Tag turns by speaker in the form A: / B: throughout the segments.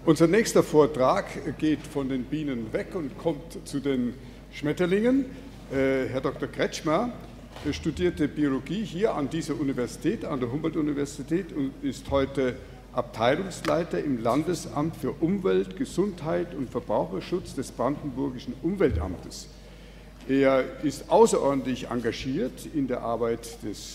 A: Unser nächster Vortrag geht von den Bienen weg und kommt zu den Schmetterlingen. Herr Dr. Kretschmer studierte Biologie hier an dieser Universität, an der Humboldt-Universität, und ist heute Abteilungsleiter im Landesamt für Umwelt, Gesundheit und Verbraucherschutz des Brandenburgischen Umweltamtes. Er ist außerordentlich engagiert in der Arbeit des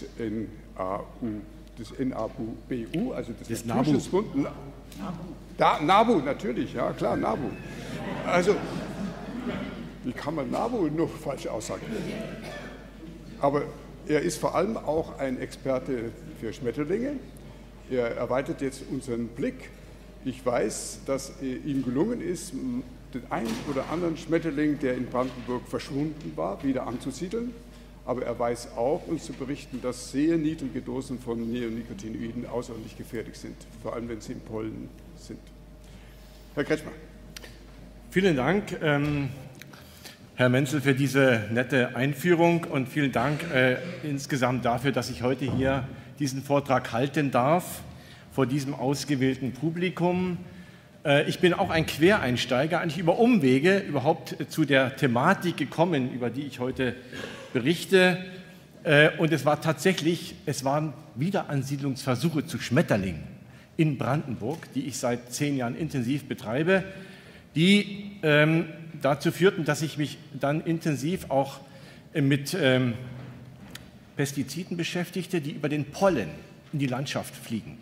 A: NABU, also des Naturschutzbundes. NABU, natürlich, ja klar, NABU. Also, wie kann man NABU noch falsch aussagen? Aber er ist vor allem auch ein Experte für Schmetterlinge. Er erweitert jetzt unseren Blick. Ich weiß, dass ihm gelungen ist, den einen oder anderen Schmetterling, der in Brandenburg verschwunden war, wieder anzusiedeln. Aber er weiß auch, uns zu berichten, dass sehr niedrige Dosen von Neonicotinoiden außerordentlich gefährlich sind, vor allem wenn sie im Pollen sind. Herr Kretschmer.
B: Vielen Dank, Herr Menzel, für diese nette Einführung und vielen Dank insgesamt dafür, dass ich heute hier diesen Vortrag halten darf vor diesem ausgewählten Publikum. Ich bin auch ein Quereinsteiger, eigentlich über Umwege überhaupt zu der Thematik gekommen, über die ich heute berichte. Und es waren Wiederansiedlungsversuche zu Schmetterlingen in Brandenburg, die ich seit 10 Jahren intensiv betreibe, die dazu führten, dass ich mich dann intensiv auch mit Pestiziden beschäftigte, die über den Pollen in die Landschaft fliegen.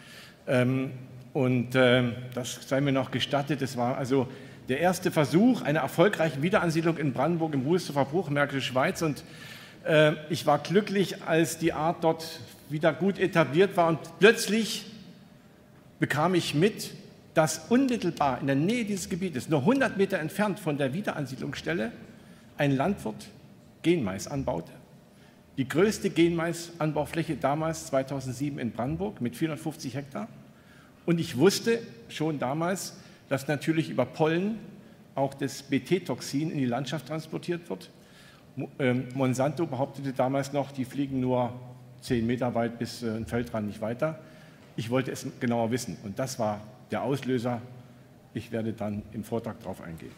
B: Das sei mir noch gestattet, es war also der erste Versuch einer erfolgreichen Wiederansiedlung in Brandenburg im Ruhestofer Bruch, Märkische Schweiz. Und ich war glücklich, als die Art dort wieder gut etabliert war. Und plötzlich bekam ich mit, dass unmittelbar in der Nähe dieses Gebietes, nur 100 Meter entfernt von der Wiederansiedlungsstelle, ein Landwirt Genmais anbaute. Die größte Genmais-Anbaufläche damals, 2007 in Brandenburg, mit 450 Hektar. Und ich wusste schon damals, dass natürlich über Pollen auch das Bt-Toxin in die Landschaft transportiert wird. Monsanto behauptete damals noch, die fliegen nur 10 Meter weit bis ein Feldrand nicht weiter. Ich wollte es genauer wissen und das war der Auslöser. Ich werde dann im Vortrag darauf eingehen.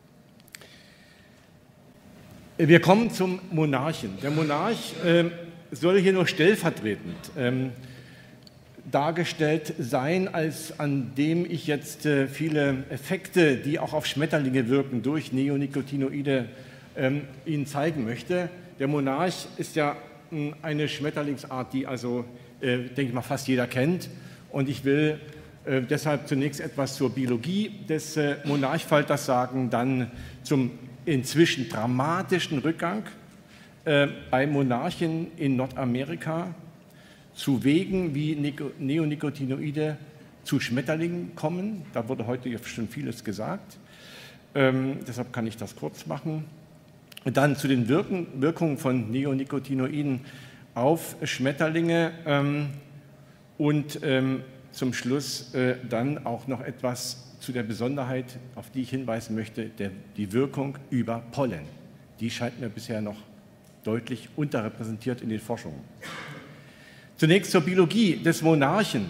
B: Wir kommen zum Monarchen. Der Monarch soll hier nur stellvertretend dargestellt sein, als an dem ich jetzt viele Effekte, die auch auf Schmetterlinge wirken, durch Neonicotinoide Ihnen zeigen möchte. Der Monarch ist ja eine Schmetterlingsart, die also, denke ich mal, fast jeder kennt. Und ich will deshalb zunächst etwas zur Biologie des Monarchfalters sagen, dann zum inzwischen dramatischen Rückgang bei Monarchen in Nordamerika, zu Wegen, wie Neonicotinoide zu Schmetterlingen kommen. Da wurde heute schon vieles gesagt. Deshalb kann ich das kurz machen. Und dann zu den Wirkungen von Neonicotinoiden auf Schmetterlinge und zum Schluss dann auch noch etwas zu der Besonderheit, auf die ich hinweisen möchte, die Wirkung über Pollen. Die scheint mir bisher noch deutlich unterrepräsentiert in den Forschungen. Zunächst zur Biologie des Monarchen.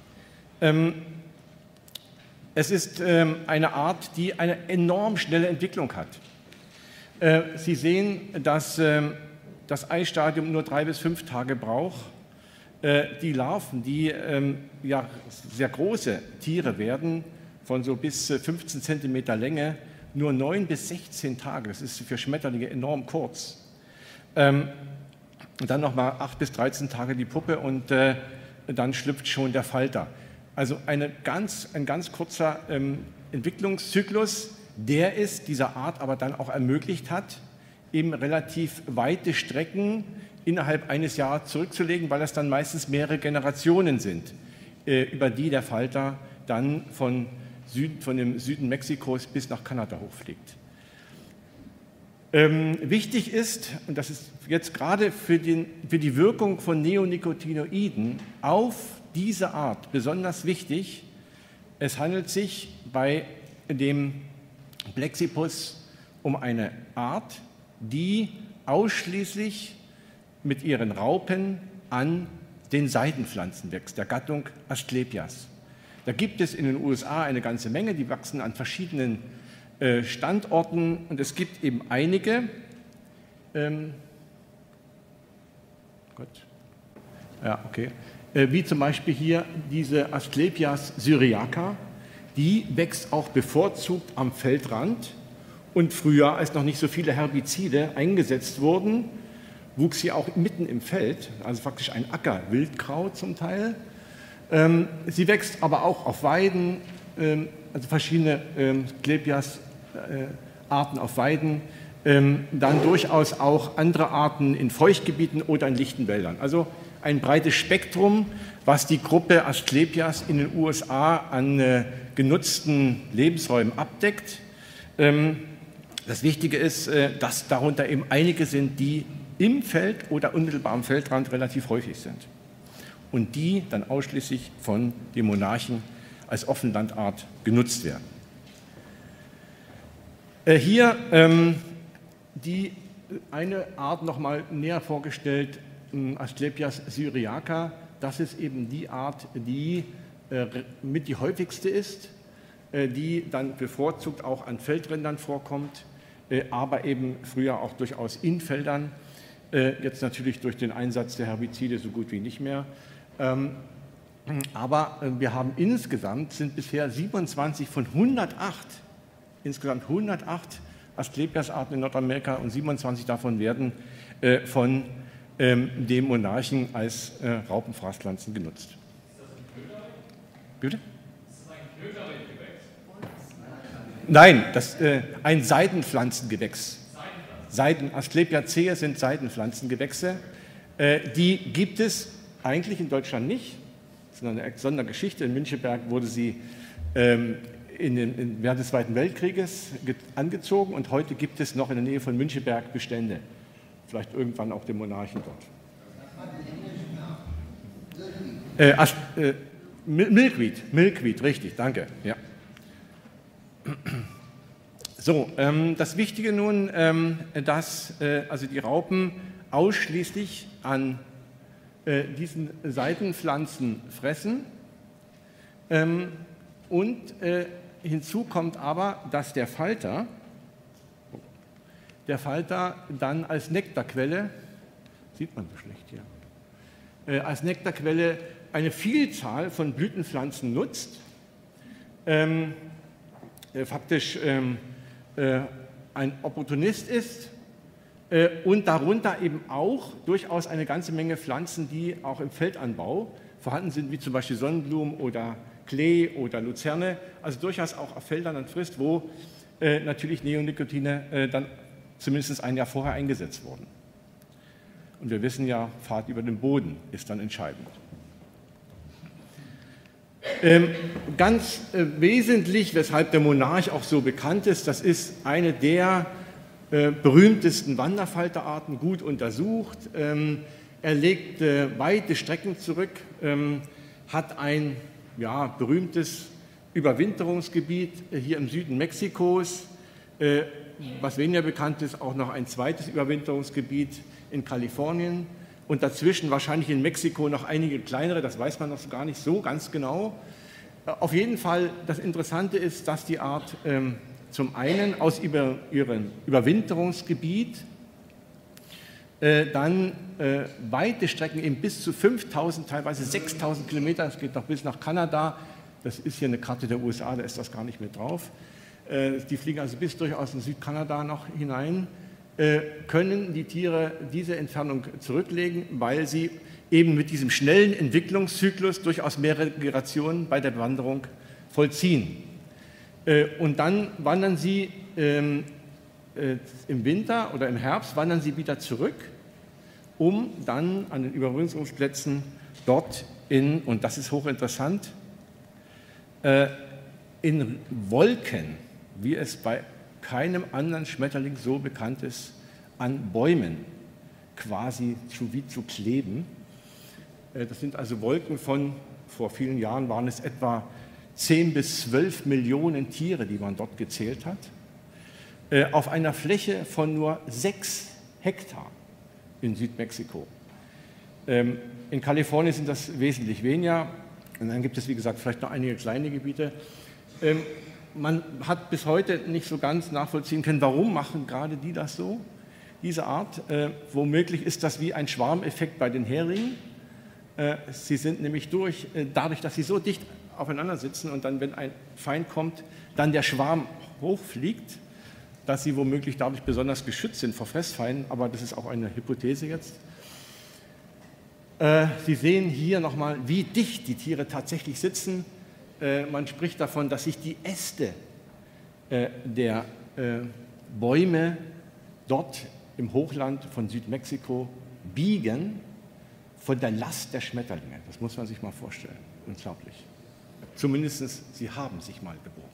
B: Es ist eine Art, die eine enorm schnelle Entwicklung hat. Sie sehen, dass das Eistadium nur 3 bis 5 Tage braucht. Die Larven, die ja sehr große Tiere werden, von so bis 15 Zentimeter Länge, nur 9 bis 16 Tage. Das ist für Schmetterlinge enorm kurz. Und dann nochmal 8 bis 13 Tage die Puppe und dann schlüpft schon der Falter. Also ein ganz kurzer Entwicklungszyklus, der es dieser Art aber dann auch ermöglicht hat, eben relativ weite Strecken innerhalb eines Jahres zurückzulegen, weil das dann meistens mehrere Generationen sind, über die der Falter dann von dem Süden Mexikos bis nach Kanada hochfliegt. Wichtig ist, und das ist jetzt gerade für die Wirkung von Neonicotinoiden auf diese Art besonders wichtig, es handelt sich bei dem Plexippus um eine Art, die ausschließlich mit ihren Raupen an den Seidenpflanzen wächst, der Gattung Asklepias. Da gibt es in den USA eine ganze Menge, die wachsen an verschiedenen Standorten und es gibt eben einige, wie zum Beispiel hier diese Asklepias syriaca, die wächst auch bevorzugt am Feldrand und früher, als noch nicht so viele Herbizide eingesetzt wurden, wuchs sie auch mitten im Feld, also faktisch ein Ackerwildkraut zum Teil. Sie wächst aber auch auf Weiden, also verschiedene Asklepias-Arten auf Weiden, dann durchaus auch andere Arten in Feuchtgebieten oder in lichten Wäldern. Also ein breites Spektrum, was die Gruppe Asklepias in den USA an genutzten Lebensräumen abdeckt. Das Wichtige ist, dass darunter eben einige sind, die im Feld oder unmittelbar am Feldrand relativ häufig sind und die dann ausschließlich von den Monarchen als Offenlandart genutzt werden. Hier die eine Art nochmal näher vorgestellt, Asklepias syriaca. Das ist eben die Art, die mit die häufigste ist, die dann bevorzugt auch an Feldrändern vorkommt, aber eben früher auch durchaus in Feldern, jetzt natürlich durch den Einsatz der Herbizide so gut wie nicht mehr. Aber wir haben insgesamt, sind bisher 27 von 108, insgesamt 108 Asklepias-Arten in Nordamerika und 27 davon werden von dem Monarchen als Raupenfraßpflanzen genutzt. Ist das ein Köder? Bitte? Ist das ein Ködergewächs? Nein, das ein Seidenpflanzengewächs. Asklepiaceae sind Seidenpflanzengewächse. Die gibt es eigentlich in Deutschland nicht. Das ist eine Sondergeschichte. In Müncheberg wurde sie während des Zweiten Weltkrieges angezogen und heute gibt es noch in der Nähe von Müncheberg Bestände. Vielleicht irgendwann auch den Monarchen dort. Milkweed, richtig, danke. Ja. So, das Wichtige nun, dass also die Raupen ausschließlich an diesen Seidenpflanzen fressen und hinzu kommt aber, dass der Falter dann als Nektarquelle, sieht man so schlecht hier, als Nektarquelle eine Vielzahl von Blütenpflanzen nutzt, faktisch ein Opportunist ist und darunter eben auch durchaus eine ganze Menge Pflanzen, die auch im Feldanbau vorhanden sind, wie zum Beispiel Sonnenblumen oder Klee oder Luzerne, also durchaus auch auf Feldern dann frisst, wo natürlich Neonicotine dann zumindest ein Jahr vorher eingesetzt wurden. Und wir wissen ja, Fahrt über den Boden ist dann entscheidend. Ganz wesentlich, weshalb der Monarch auch so bekannt ist, das ist eine der berühmtesten Wanderfalterarten, gut untersucht. Er legt weite Strecken zurück, hat ein berühmtes Überwinterungsgebiet hier im Süden Mexikos, was weniger bekannt ist, auch noch ein zweites Überwinterungsgebiet in Kalifornien und dazwischen wahrscheinlich in Mexiko noch einige kleinere, das weiß man noch gar nicht so ganz genau. Auf jeden Fall, das Interessante ist, dass die Art zum einen aus ihrem Überwinterungsgebiet dann weite Strecken in bis zu 5.000, teilweise 6.000 Kilometer, das geht noch bis nach Kanada, das ist hier eine Karte der USA, da ist das gar nicht mehr drauf. Die fliegen also bis durchaus in Südkanada noch hinein, können die Tiere diese Entfernung zurücklegen, weil sie eben mit diesem schnellen Entwicklungszyklus durchaus mehrere Generationen bei der Wanderung vollziehen. Und dann wandern sie im Winter oder im Herbst wandern sie wieder zurück, um dann an den Überwinterungsplätzen dort und das ist hochinteressant, in Wolken, wie es bei keinem anderen Schmetterling so bekannt ist, an Bäumen quasi zu kleben. Das sind also Wolken von, vor vielen Jahren waren es etwa 10 bis 12 Millionen Tiere, die man dort gezählt hat, auf einer Fläche von nur 6 Hektar in Südmexiko. In Kalifornien sind das wesentlich weniger Und dann gibt es, wie gesagt, vielleicht noch einige kleine Gebiete. Man hat bis heute nicht so ganz nachvollziehen können, warum machen gerade die das so, diese Art. Womöglich ist das wie ein Schwarmeffekt bei den Heringen. Sie sind nämlich dadurch, dass sie so dicht aufeinander sitzen und dann, wenn ein Feind kommt, dann der Schwarm hochfliegt, dass sie womöglich dadurch besonders geschützt sind vor Fressfeinden, aber das ist auch eine Hypothese jetzt. Sie sehen hier nochmal, wie dicht die Tiere tatsächlich sitzen. Man spricht davon, dass sich die Äste der Bäume dort im Hochland von Südmexiko biegen von der Last der Schmetterlinge. Das muss man sich mal vorstellen. Unglaublich. Zumindest sie haben sich mal gebogen.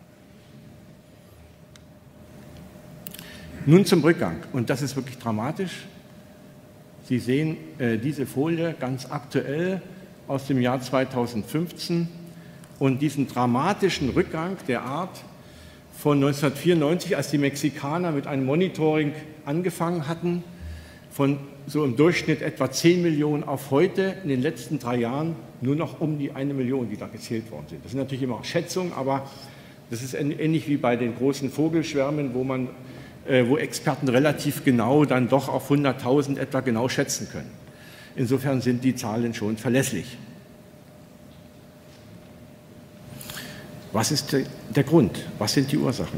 B: Nun zum Rückgang. Und das ist wirklich dramatisch. Sie sehen diese Folie ganz aktuell aus dem Jahr 2015 und diesen dramatischen Rückgang der Art von 1994, als die Mexikaner mit einem Monitoring angefangen hatten, von so im Durchschnitt etwa 10 Millionen auf heute in den letzten 3 Jahren nur noch um die 1 Million, die da gezählt worden sind. Das sind natürlich immer Schätzungen, aber das ist ähnlich wie bei den großen Vogelschwärmen, wo Experten relativ genau dann doch auf 100.000 etwa genau schätzen können. Insofern sind die Zahlen schon verlässlich. Was ist der Grund? Was sind die Ursachen?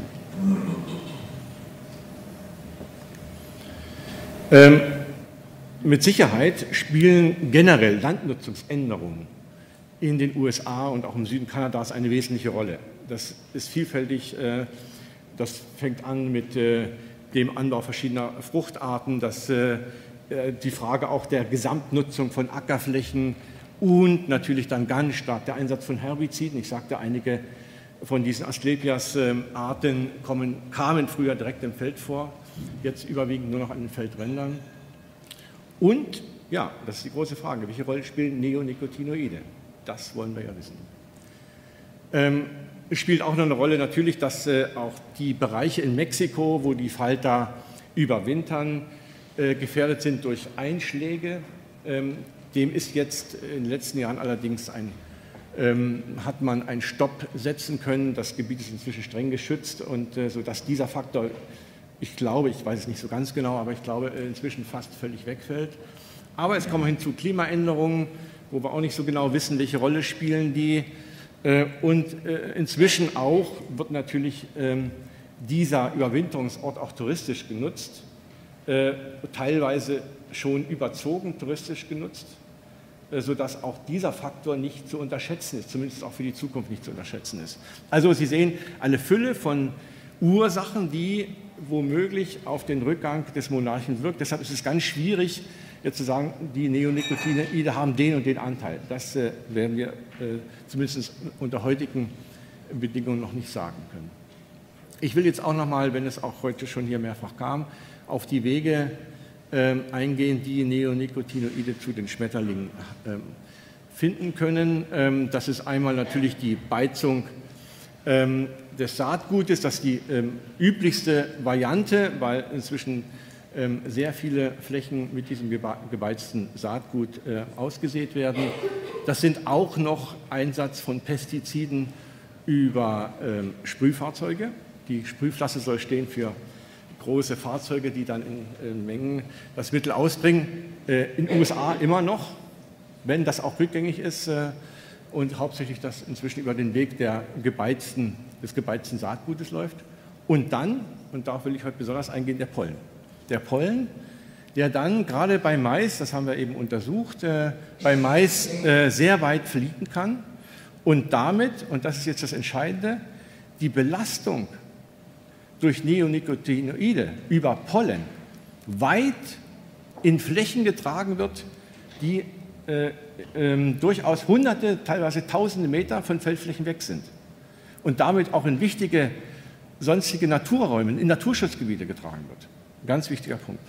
B: Mit Sicherheit spielen generell Landnutzungsänderungen in den USA und auch im Süden Kanadas eine wesentliche Rolle. Das ist vielfältig. Das fängt an mit dem Anbau verschiedener Fruchtarten, die Frage auch der Gesamtnutzung von Ackerflächen und natürlich dann ganz stark der Einsatz von Herbiziden. Ich sagte, einige von diesen Asklepias-Arten kamen früher direkt im Feld vor, jetzt überwiegend nur noch an den Feldrändern. Und, ja, das ist die große Frage, welche Rolle spielen Neonicotinoide? Das wollen wir ja wissen. Es spielt auch noch eine Rolle natürlich, dass auch die Bereiche in Mexiko, wo die Falter überwintern, gefährdet sind durch Einschläge. Dem ist jetzt in den letzten Jahren allerdings hat man einen Stopp setzen können. Das Gebiet ist inzwischen streng geschützt und sodass dieser Faktor, ich glaube, ich weiß es nicht so ganz genau, aber ich glaube, inzwischen fast völlig wegfällt. Aber es kommen hinzu Klimaänderungen, wo wir auch nicht so genau wissen, welche Rolle spielen die. Und inzwischen auch wird natürlich dieser Überwinterungsort auch touristisch genutzt, teilweise schon überzogen touristisch genutzt, sodass auch dieser Faktor nicht zu unterschätzen ist, zumindest auch für die Zukunft nicht zu unterschätzen ist. Also Sie sehen eine Fülle von Ursachen, die womöglich auf den Rückgang des Monarchen wirkt. Deshalb ist es ganz schwierig, jetzt zu sagen, die Neonicotinoide haben den und den Anteil. Das werden wir zumindest unter heutigen Bedingungen noch nicht sagen können. Ich will jetzt auch noch mal, wenn es auch heute schon hier mehrfach kam, auf die Wege eingehen, die Neonicotinoide zu den Schmetterlingen finden können. Das ist einmal natürlich die Beizung des Saatgutes, das ist die üblichste Variante, weil inzwischen sehr viele Flächen mit diesem gebeizten Saatgut ausgesät werden. Das sind auch noch Einsatz von Pestiziden über Sprühfahrzeuge. Die Sprühflasche soll stehen für große Fahrzeuge, die dann in Mengen das Mittel ausbringen. In den USA immer noch, wenn das auch rückgängig ist und hauptsächlich das inzwischen über den Weg des gebeizten Saatgutes läuft. Und dann, und darauf will ich heute besonders eingehen, der Pollen. Der Pollen, der dann gerade bei Mais, das haben wir eben untersucht, bei Mais sehr weit fliegen kann und damit, und das ist jetzt das Entscheidende, die Belastung durch Neonicotinoide über Pollen weit in Flächen getragen wird, die durchaus Hunderte, teilweise Tausende Meter von Feldflächen weg sind und damit auch in wichtige sonstige Naturräume, in Naturschutzgebiete getragen wird. Ein ganz wichtiger Punkt.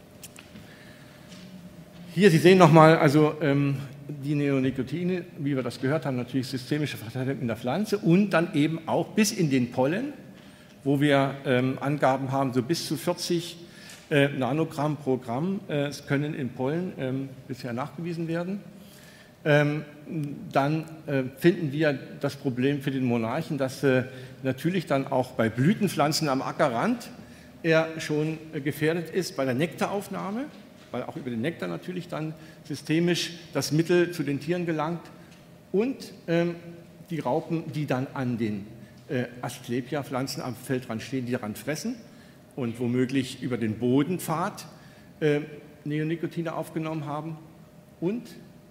B: Hier, Sie sehen nochmal, also die Neonicotinoide, wie wir das gehört haben, natürlich systemische Verteilung in der Pflanze und dann eben auch bis in den Pollen, wo wir Angaben haben, so bis zu 40 Nanogramm pro Gramm können in Pollen bisher nachgewiesen werden. dann finden wir das Problem für den Monarchen, dass natürlich dann auch bei Blütenpflanzen am Ackerrand er schon gefährdet ist bei der Nektaraufnahme, weil auch über den Nektar natürlich dann systemisch das Mittel zu den Tieren gelangt, und die Raupen, die dann an den Asklepia-Pflanzen am Feldrand stehen, die daran fressen und womöglich über den Bodenpfad Neonicotine aufgenommen haben, und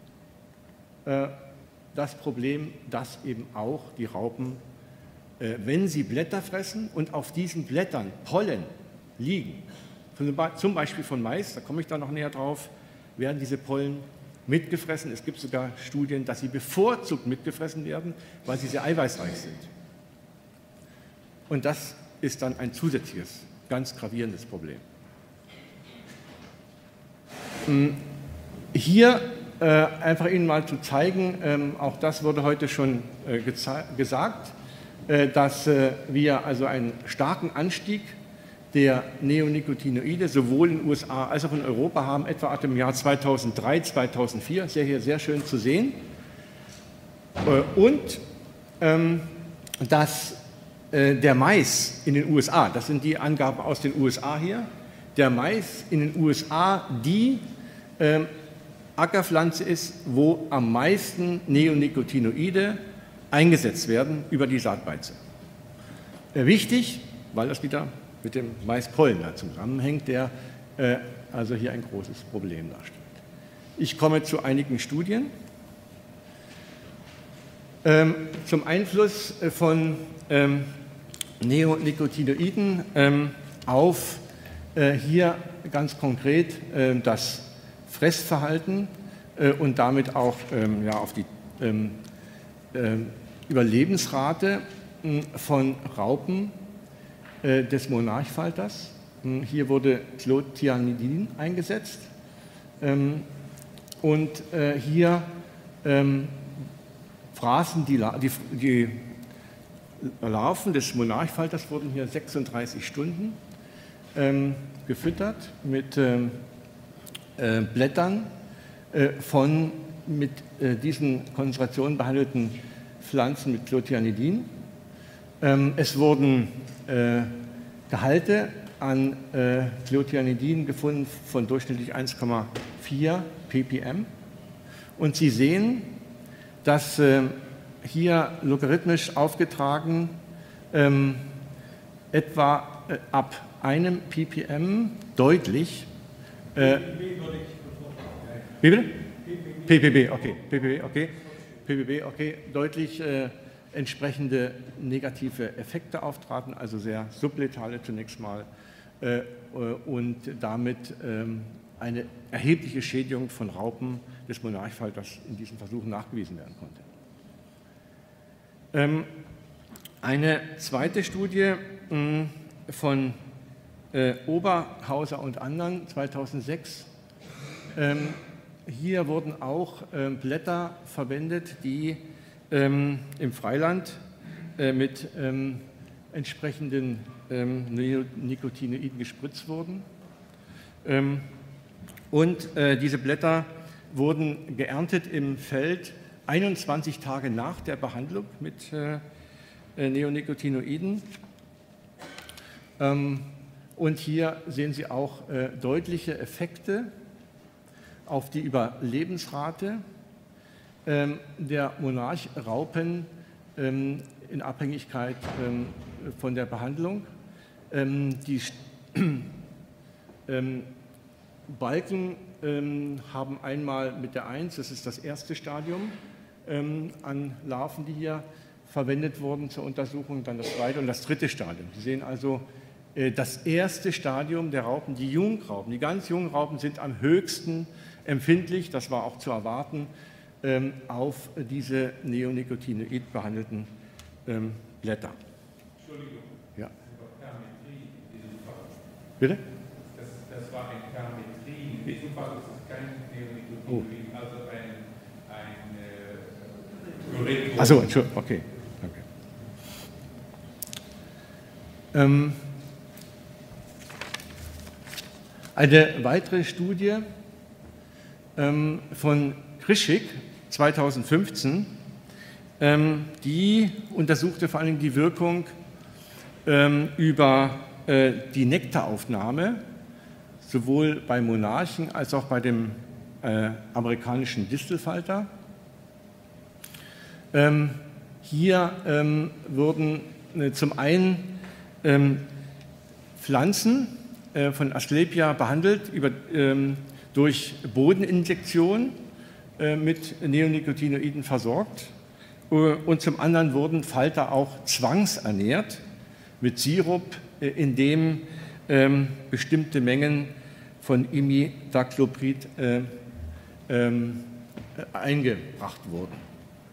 B: das Problem, dass eben auch die Raupen, wenn sie Blätter fressen und auf diesen Blättern Pollen liegen, zum Beispiel von Mais, da komme ich dann noch näher drauf, werden diese Pollen mitgefressen. Es gibt sogar Studien, dass sie bevorzugt mitgefressen werden, weil sie sehr eiweißreich sind. Und das ist dann ein zusätzliches, ganz gravierendes Problem. Hier einfach Ihnen mal zu zeigen, auch das wurde heute schon gesagt, dass wir also einen starken Anstieg der Neonicotinoide sowohl in den USA als auch in Europa haben, etwa ab dem Jahr 2003, 2004, ist ja hier sehr schön zu sehen. Und dass der Mais in den USA, das sind die Angaben aus den USA hier, der Mais in den USA die Ackerpflanze ist, wo am meisten Neonicotinoide eingesetzt werden über die Saatbeize. Wichtig, weil das wieder mit dem Maispollen zusammenhängt, der also hier ein großes Problem darstellt. Ich komme zu einigen Studien. Zum Einfluss von Neonicotinoiden auf hier ganz konkret das Fressverhalten und damit auch auf die Überlebensrate von Raupen des Monarchfalters. Hier wurde Clothianidin eingesetzt und hier fraßen die Larven des Monarchfalters, wurden hier 36 Stunden gefüttert mit Blättern von mit diesen Konzentrationen behandelten Pflanzen mit Clothianidin. Es wurden Gehalte an Clothianidin gefunden von durchschnittlich 1,4 ppm. Und Sie sehen, dass hier logarithmisch aufgetragen etwa ab einem ppm deutlich wie bitte? ppb, okay, ppb, okay, deutlich entsprechende negative Effekte auftraten, also sehr subletale zunächst mal und damit eine erhebliche Schädigung von Raupen des Monarchfalters in diesen Versuchen nachgewiesen werden konnte. Eine zweite Studie von Oberhauser und anderen 2006. Hier wurden auch Blätter verwendet, die im Freiland mit entsprechenden Neonicotinoiden gespritzt wurden. Und diese Blätter wurden geerntet im Feld 21 Tage nach der Behandlung mit Neonicotinoiden. Und hier sehen Sie auch deutliche Effekte auf die Überlebensrate der Monarchraupen in Abhängigkeit von der Behandlung. Die Balken haben einmal mit der 1, das ist das erste Stadium an Larven, die hier verwendet wurden zur Untersuchung, dann das zweite und das dritte Stadium. Sie sehen also, das erste Stadium der Raupen, die Jungraupen, die ganz jungen Raupen sind am höchsten empfindlich, das war auch zu erwarten, auf diese Neonicotinoid behandelten Blätter.
C: Entschuldigung.
B: Ja.
C: Permetrin in diesem Fall.
B: Bitte?
C: Das war ein Permetrin. In diesem Fall ist es kein Neonicotinoid, also ein Chlorellbrom.
B: Achso, Entschuldigung, okay. Eine weitere Studie von Krischik 2015, die untersuchte vor allem die Wirkung über die Nektaraufnahme, sowohl bei Monarchen als auch bei dem amerikanischen Distelfalter. Hier wurden zum einen Pflanzen von Asklepia behandelt durch Bodeninjektion mit Neonicotinoiden versorgt und zum anderen wurden Falter auch zwangsernährt mit Sirup, in dem bestimmte Mengen von Imidacloprid eingebracht wurden.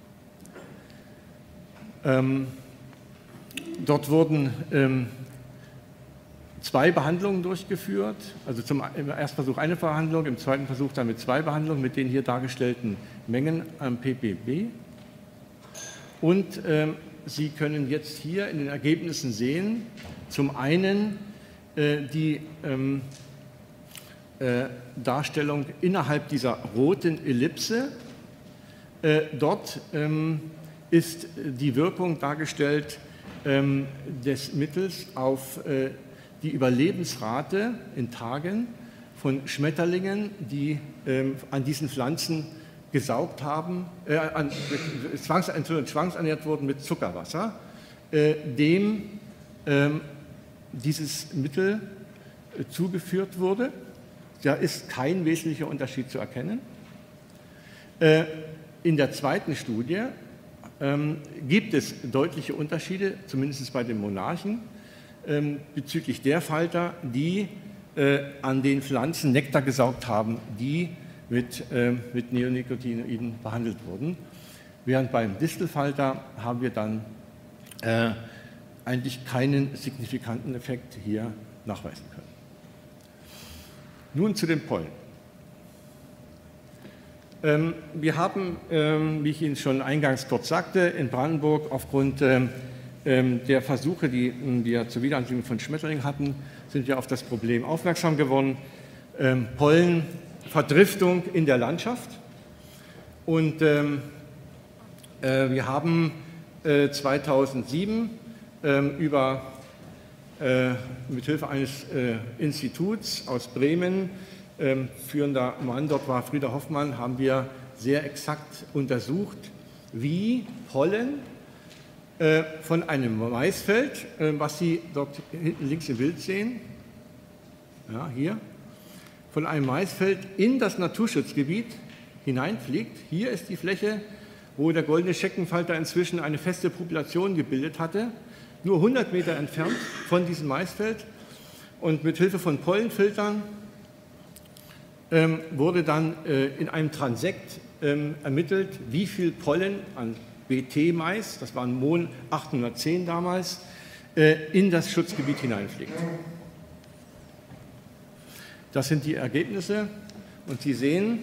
B: Dort wurden 2 Behandlungen durchgeführt, also im ersten Versuch eine Behandlung, im zweiten Versuch dann mit 2 Behandlungen mit den hier dargestellten Mengen am ppb. Und Sie können jetzt hier in den Ergebnissen sehen, zum einen die Darstellung innerhalb dieser roten Ellipse. Dort ist die Wirkung dargestellt des Mittels auf die Überlebensrate in Tagen von Schmetterlingen, die an diesen Pflanzen gesaugt haben, zwangsernährt wurden mit Zuckerwasser, dem dieses Mittel zugeführt wurde. Da ist kein wesentlicher Unterschied zu erkennen. In der zweiten Studie gibt es deutliche Unterschiede, zumindest bei den Monarchen, bezüglich der Falter, die an den Pflanzen Nektar gesaugt haben, die mit Neonicotinoiden behandelt wurden. Während beim Distelfalter haben wir dann eigentlich keinen signifikanten Effekt hier nachweisen können. Nun zu den Pollen. Wir haben, wie ich Ihnen schon eingangs kurz sagte, in Brandenburg aufgrund der Versuche, die wir zur Wiederansiedlung von Schmetterlingen hatten, sind wir auf das Problem aufmerksam geworden. Pollenverdriftung in der Landschaft. Und wir haben 2007 mithilfe eines Instituts aus Bremen, führender Mann dort war Frieder Hoffmann, haben wir sehr exakt untersucht, wie Pollen von einem Maisfeld, was Sie dort hinten links im Bild sehen, ja, hier, von einem Maisfeld in das Naturschutzgebiet hineinfliegt. Hier ist die Fläche, wo der goldene Scheckenfalter inzwischen eine feste Population gebildet hatte, nur 100 Meter entfernt von diesem Maisfeld. Und mit Hilfe von Pollenfiltern wurde dann in einem Transekt ermittelt, wie viel Pollen an BT-Mais, das waren Mon 810 damals, in das Schutzgebiet hineinfliegt. Das sind die Ergebnisse und Sie sehen,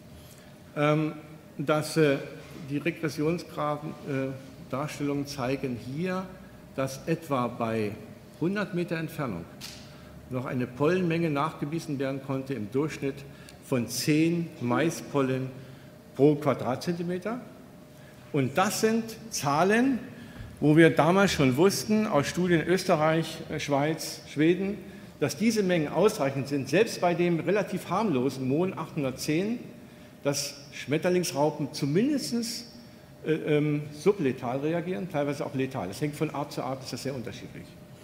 B: dass die Regressionsgraphen-Darstellungen zeigen hier, dass etwa bei 100 Meter Entfernung noch eine Pollenmenge nachgewiesen werden konnte im Durchschnitt von 10 Maispollen pro Quadratzentimeter. Und das sind Zahlen, wo wir damals schon wussten, aus Studien in Österreich, Schweiz, Schweden, dass diese Mengen ausreichend sind, selbst bei dem relativ harmlosen Mon 810, dass Schmetterlingsraupen zumindest subletal reagieren, teilweise auch letal. Das hängt von Art zu Art, ist das sehr unterschiedlich.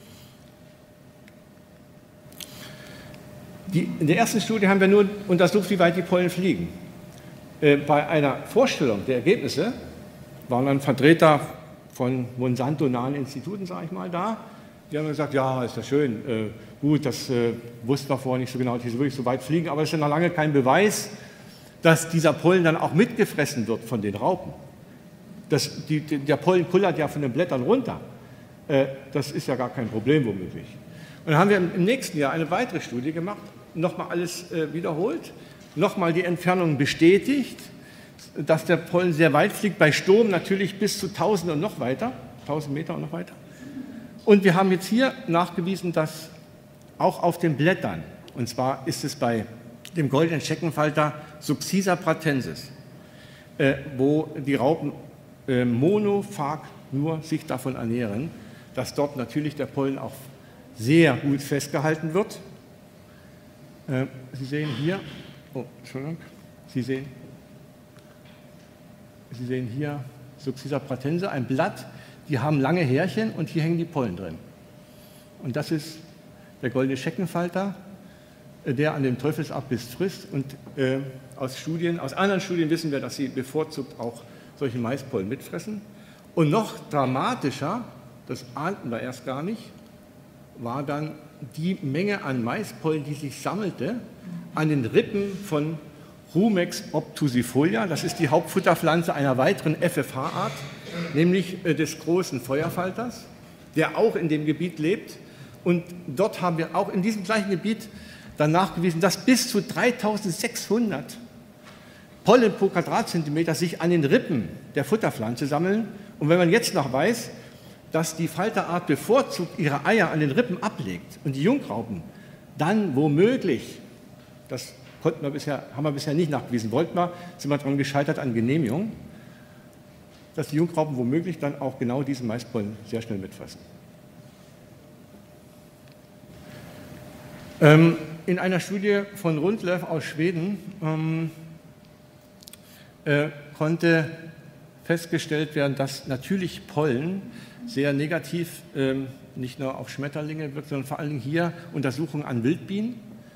B: In der ersten Studie haben wir nur untersucht, wie weit die Pollen fliegen. Bei einer Vorstellung der Ergebnisse waren dann Vertreter von Monsanto-nahen Instituten, sage ich mal, da. Die haben gesagt, ja, ist ja schön, gut, das wussten wir vorher nicht so genau, dass die wirklich so weit fliegen, aber es ist ja noch lange kein Beweis, dass dieser Pollen dann auch mitgefressen wird von den Raupen. Der Pollen kullert ja von den Blättern runter. Das ist ja gar kein Problem womöglich. Und dann haben wir im nächsten Jahr eine weitere Studie gemacht, nochmal alles wiederholt, nochmal die Entfernung bestätigt, dass der Pollen sehr weit fliegt, bei Sturm natürlich bis zu 1000 und noch weiter, 1000 Meter und noch weiter. Und wir haben jetzt hier nachgewiesen, dass auch auf den Blättern, und zwar ist es bei dem goldenen Scheckenfalter Succisa pratensis, wo die Raupen monophag nur sich davon ernähren, dass dort natürlich der Pollen auch sehr gut festgehalten wird. Sie sehen hier, oh, Entschuldigung, Sie sehen hier Succissa pratense, ein Blatt, die haben lange Härchen und hier hängen die Pollen drin. Und das ist der goldene Scheckenfalter, der an dem Teufelsabbiss frisst. Und aus anderen Studien wissen wir, dass sie bevorzugt auch solche Maispollen mitfressen. Und noch dramatischer, das ahnten wir erst gar nicht, war dann die Menge an Maispollen, die sich sammelte an den Rippen von Rumex obtusifolia. Das ist die Hauptfutterpflanze einer weiteren FFH-Art, nämlich des großen Feuerfalters, der auch in dem Gebiet lebt. Und dort haben wir auch in diesem gleichen Gebiet dann nachgewiesen, dass bis zu 3600 Pollen pro Quadratzentimeter sich an den Rippen der Futterpflanze sammeln. Und wenn man jetzt noch weiß, dass die Falterart bevorzugt ihre Eier an den Rippen ablegt und die Jungraupen dann womöglich, das haben wir bisher nicht nachgewiesen, sind wir daran gescheitert an Genehmigung, dass die Jungraupen womöglich dann auch genau diesen Maispollen sehr schnell mitfressen. In einer Studie von Rundlöf aus Schweden konnte festgestellt werden, dass natürlich Pollen sehr negativ nicht nur auf Schmetterlinge wirkt, sondern vor allen Dingen hier Untersuchungen an Wildbienen,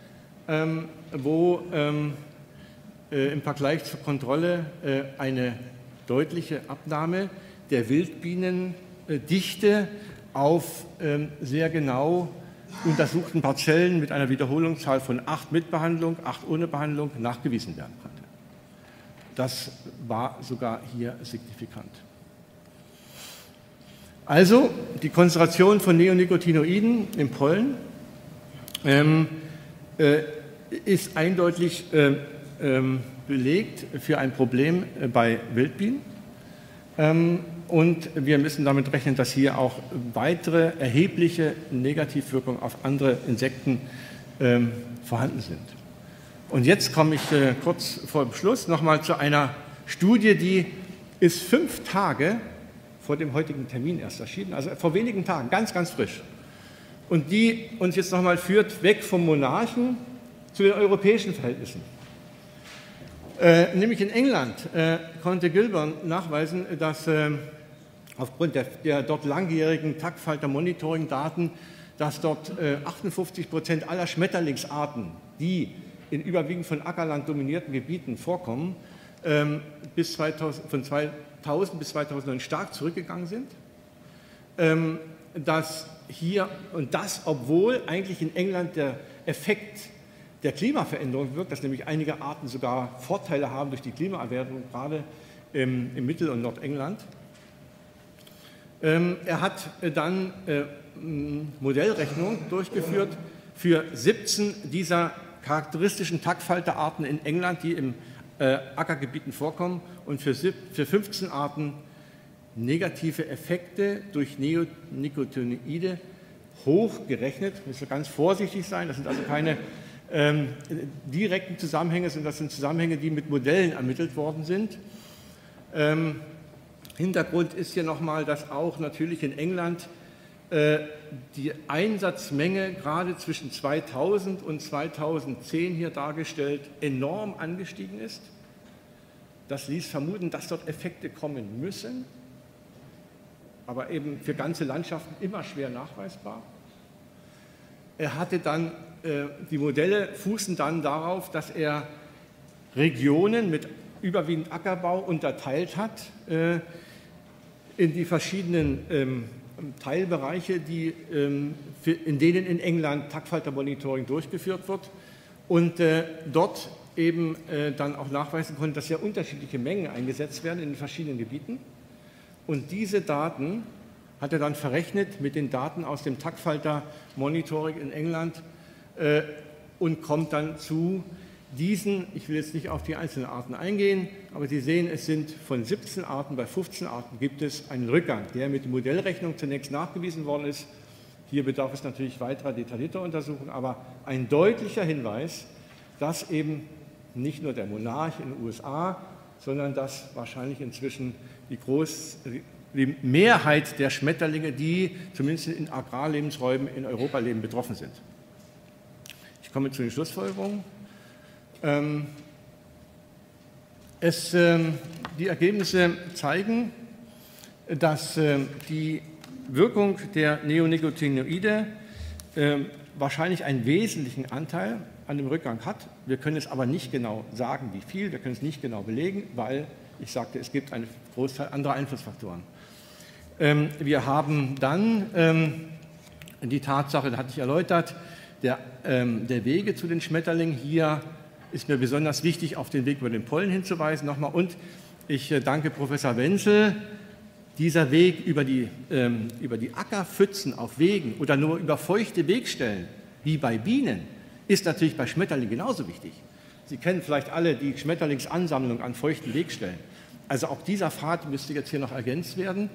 B: wo im Vergleich zur Kontrolle eine deutliche Abnahme der Wildbienendichte auf sehr genau untersuchten Parzellen mit einer Wiederholungszahl von 8 mit Behandlung, 8 ohne Behandlung nachgewiesen werden konnte. Das war sogar hier signifikant. Also die Konzentration von Neonicotinoiden im Pollen ist eindeutig belegt für ein Problem bei Wildbienen. Und wir müssen damit rechnen, dass hier auch weitere erhebliche Negativwirkungen auf andere Insekten vorhanden sind. Und jetzt komme ich kurz vor dem Schluss nochmal zu einer Studie, die ist 5 Tage vor dem heutigen Termin erst erschienen, also vor wenigen Tagen, ganz, ganz frisch. Und die uns jetzt nochmal führt weg vom Monarchen zu den europäischen Verhältnissen. Nämlich in England konnte Gilburn nachweisen, dass aufgrund der dort langjährigen Taktfalter-Monitoring-Daten, dass dort 58% aller Schmetterlingsarten, die in überwiegend von Ackerland dominierten Gebieten vorkommen, von 2000 bis 2009 stark zurückgegangen sind. Dass hier, und das, obwohl eigentlich in England der Effekt der Klimaveränderung wirkt, dass nämlich einige Arten sogar Vorteile haben durch die Klimaerwärmung, gerade im Mittel- und Nordengland. Er hat dann Modellrechnungen durchgeführt für 17 dieser charakteristischen Taktfalterarten in England, die in Ackergebieten vorkommen, und für 15 Arten negative Effekte durch Neonicotinoide hochgerechnet. Ich muss ganz vorsichtig sein, das sind also keine direkten Zusammenhänge, sondern das sind Zusammenhänge, die mit Modellen ermittelt worden sind. Hintergrund ist hier nochmal, dass auch natürlich in England die Einsatzmenge gerade zwischen 2000 und 2010 hier dargestellt enorm angestiegen ist. Das ließ vermuten, dass dort Effekte kommen müssen, aber eben für ganze Landschaften immer schwer nachweisbar. Er hatte dann, die Modelle fußen dann darauf, dass er Regionen mit überwiegend Ackerbau unterteilt hat in die verschiedenen Teilbereiche, in denen in England Taktfalter-Monitoring durchgeführt wird und dort eben dann auch nachweisen konnte, dass ja unterschiedliche Mengen eingesetzt werden in den verschiedenen Gebieten. Und diese Daten hat er dann verrechnet mit den Daten aus dem Taktfalter-Monitoring in England und kommt dann zu diesen, ich will jetzt nicht auf die einzelnen Arten eingehen, aber Sie sehen, es sind von 17 Arten, bei 15 Arten gibt es einen Rückgang, der mit der Modellrechnung zunächst nachgewiesen worden ist. Hier bedarf es natürlich weiterer detaillierter Untersuchungen, aber ein deutlicher Hinweis, dass eben nicht nur der Monarch in den USA sondern dass wahrscheinlich inzwischen die Mehrheit der Schmetterlinge, die zumindest in Agrarlebensräumen in Europa leben, betroffen sind. Ich komme zu den Schlussfolgerungen. Die Ergebnisse zeigen, dass die Wirkung der Neonicotinoide wahrscheinlich einen wesentlichen Anteil an dem Rückgang hat. Wir können es aber nicht genau sagen, wie viel, wir können es nicht genau belegen, weil, ich sagte, es gibt einen Großteil anderer Einflussfaktoren. Wir haben dann die Tatsache, das hatte ich erläutert, der Wege zu den Schmetterlingen. Hier ist mir besonders wichtig, auf den Weg über den Pollen hinzuweisen nochmal. Und ich danke Professor Wenzel. Dieser Weg über die Ackerpfützen auf Wegen oder nur über feuchte Wegstellen, wie bei Bienen, ist natürlich bei Schmetterlingen genauso wichtig. Sie kennen vielleicht alle die Schmetterlingsansammlung an feuchten Wegstellen. Also auch dieser Pfad müsste jetzt hier noch ergänzt werden.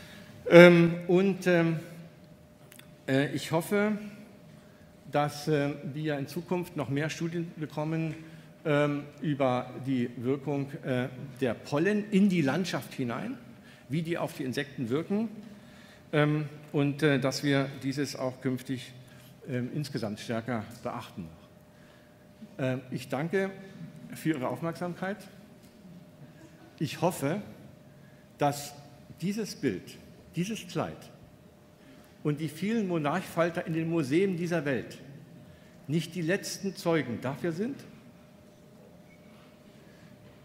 B: Ich hoffe, dass wir in Zukunft noch mehr Studien bekommen über die Wirkung der Pollen in die Landschaft hinein, wie die auf die Insekten wirken und dass wir dieses auch künftig insgesamt stärker beachten. Ich danke für Ihre Aufmerksamkeit. Ich hoffe, dass dieses Bild, dieses Kleid und die vielen Monarchfalter in den Museen dieser Welt nicht die letzten Zeugen dafür sind,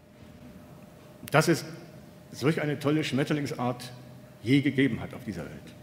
B: dass es solch eine tolle Schmetterlingsart je gegeben hat auf dieser Welt.